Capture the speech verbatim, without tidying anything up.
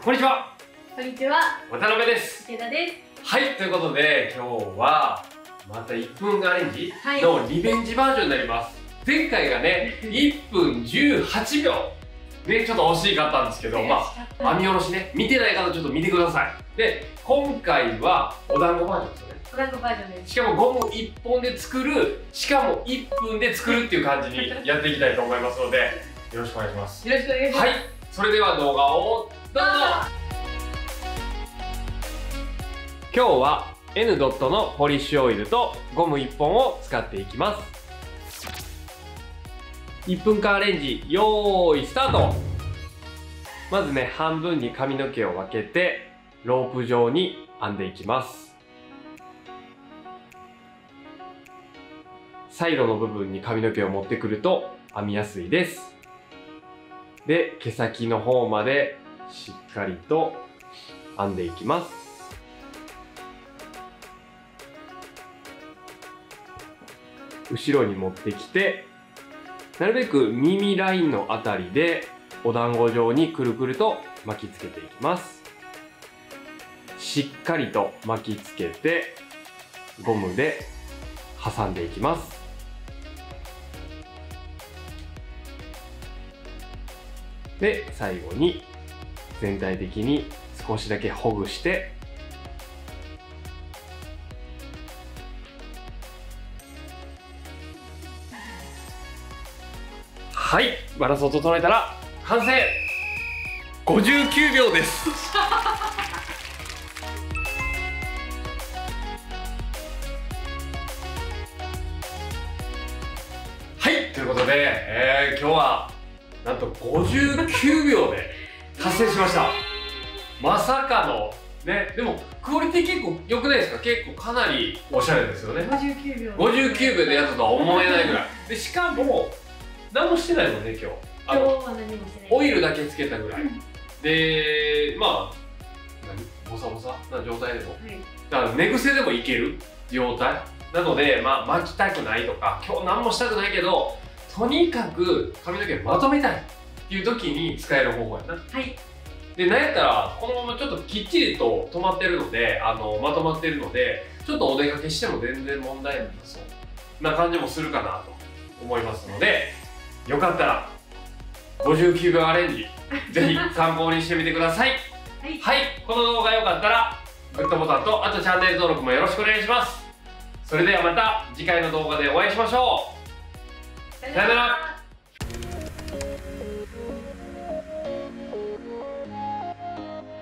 こんにちは。 こんにちは。 渡辺です。 池田です。 はい、ということで今日はまたいっぷんアレンジのリベンジバージョンになります。前回がねいっぷんじゅうはちびょうね、ちょっと惜しかったんですけど、まあ編み下ろしね、見てない方ちょっと見てください。で、今回はお団子バージョンですよね。 お団子バージョンです。 しかもゴムいっぽんで作る、しかもいっぷんで作るっていう感じにやっていきたいと思いますので、よろしくお願いします。 よろしくお願いします。 はい、それでは動画をどうぞ。今日は N ドットのポリッシュオイルとゴムいっぽんを使っていきます。いっぷんかんアレンジ、よーいスタート。まずね、半分に髪の毛を分けてロープ状に編んでいきます。サイドの部分に髪の毛を持ってくると編みやすいです。で、毛先の方までしっかりと編んでいきます。後ろに持ってきて、なるべく耳ラインのあたりでお団子状にくるくると巻きつけていきます。しっかりと巻きつけてゴムで挟んでいきます。で、最後に全体的に少しだけほぐして、はい、バランスを整えたら完成。ごじゅうきゅうびょうですはい、ということで、えー、今日はなんとごじゅうきゅうびょうで達成しました。まさかのね、でもクオリティ結構良くないですか？結構かなりおしゃれですよね。 ごじゅうきゅうびょうごじゅうきゅうびょうでやったとは思えないぐらいで、しかも何もしてないもんね今日。 今日は何もしてない。 オイルだけつけたぐらい、 うん、 で、まあ何ボサボサな状態でも、はい、だから寝癖でもいける状態なので、まあ巻きたくないとか今日何もしたくないけどとにかく髪の毛まとめたいっていう時に使える方法やな。 はい。 で、なんやったらこのままちょっときっちりと止まってるので、あのまとまってるので、ちょっとお出かけしても全然問題なさそうな感じもするかなと思いますので、よかったらごじゅうきゅうびょうアレンジぜひ参考にしてみてください。はい、はい、この動画良かったらグッドボタンと、あとチャンネル登録もよろしくお願いします。それではまた次回の動画でお会いしましょう。さよなら。